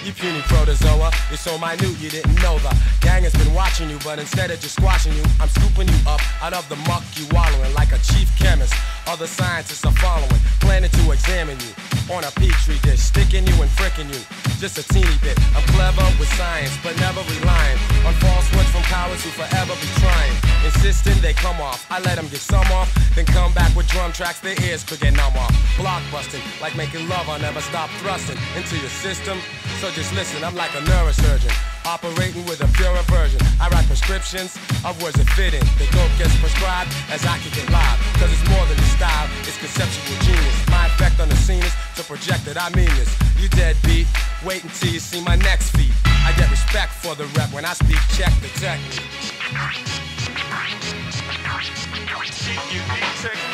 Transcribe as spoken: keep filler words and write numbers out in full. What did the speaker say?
You puny protozoa, you're so minute you didn't know the gang has been watching you, but instead of just squashing you, I'm scooping you up out of the muck you wallowing like a chief chemist. Other scientists are following, planning to examine you on a petri dish, sticking you and fricking you just a teeny bit. I'm clever with science, but never relying on false words from cowards who forever be trying, insisting they come off. I let them get some off, then come back with drum tracks their ears could get numb off. Blockbusting, like making love, I'll never stop thrusting into your system. So just listen, I'm like a neurosurgeon, operating with a pure aversion. I write prescriptions of words that fit in. The dope gets prescribed as I kick it live, cause it's more than the style, it's conceptual genius. My effect on the scene is to project that I mean this. You deadbeat, wait until you see my next feat. I get respect for the rep when I speak, check the technique. You need technique.